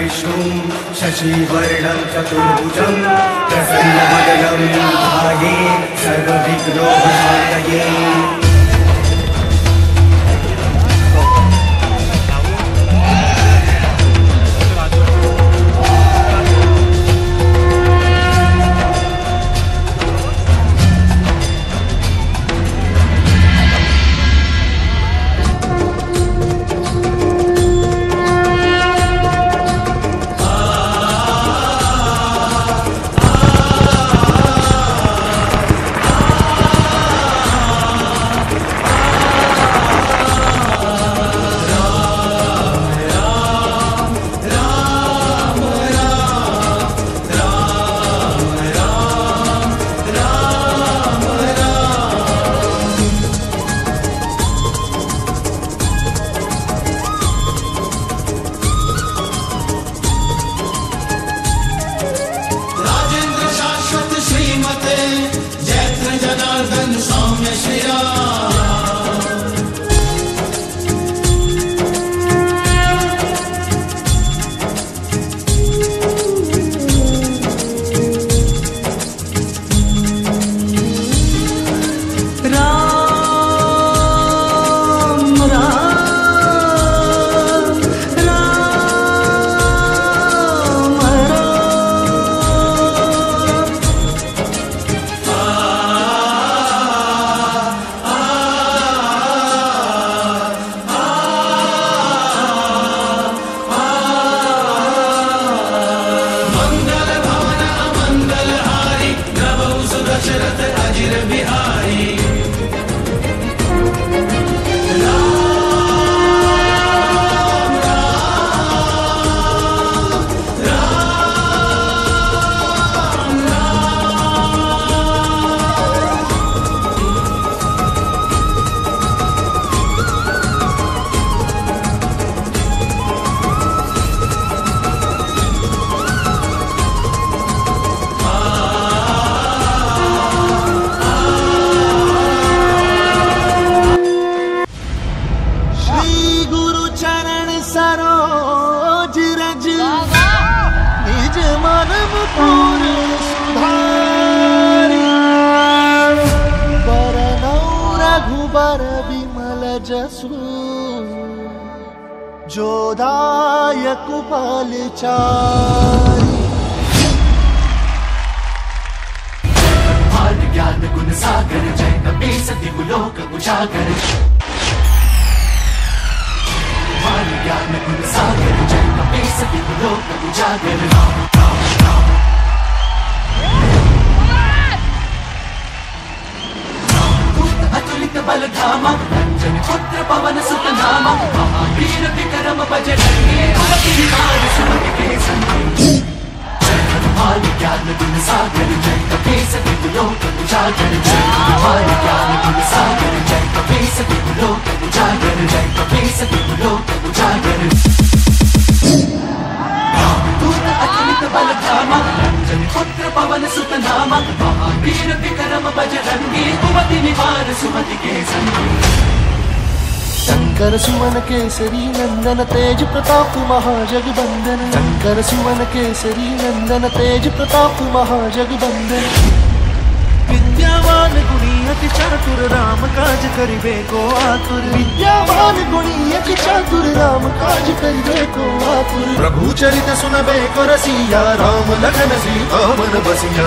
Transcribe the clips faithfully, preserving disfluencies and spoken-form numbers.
विष्णुं शशिवर्णं चतुर्भुजं प्रसन्नवदनं ध्यायेत् सर्वविघ्नोपशान्तये। सरोज रज निज मानव पूर्ण सुधारी बरनौ रघुबर विमल जसु जोदायक फलचारी। ज्ञान गुण सागर जय कपीस दिवलोक उजागर। ज्ञान गुण सागर जय कपीस दिवलोक उजागर। अतुलित बल धामा अंजन पुत्र पवन सुत नामा महावीर विक्रम बजरंगी अति विकार सुमति के संगी। ज्ञान गुण सागर जय कपीस दिवलोक उजागर। जय ज्ञान गुण सागर जय कपीस दिवलोक उजागर। जय कपीस दिवलोक उजागर। अतुलित बल धामा अंजन पुत्र पवन सुत नामा महावीर विक्रम बजरंगी कुमति निवार सुमति के संगी। शंकर सुवन केसरी नंदन तेज प्रताप महाजगबंदन। शंकर सुवन केसरी नंदन तेज प्रताप महाजगबंदन। विद्यावान गुणी अति चातुर राम काज करिबे को आतुर। विद्यावान गुणी अति चातुर राम काज करिबे को आतुर। प्रभु चरित सुनबे को रसिया राम लखन सीता मन बसिया।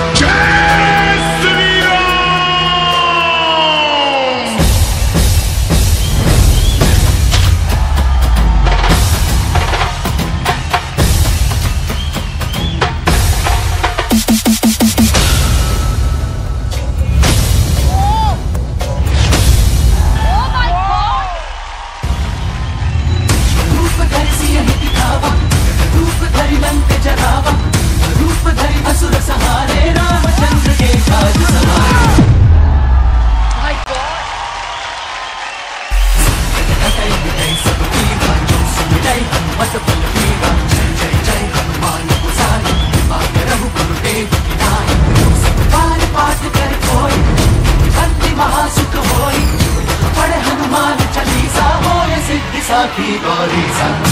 साखी गौरी सा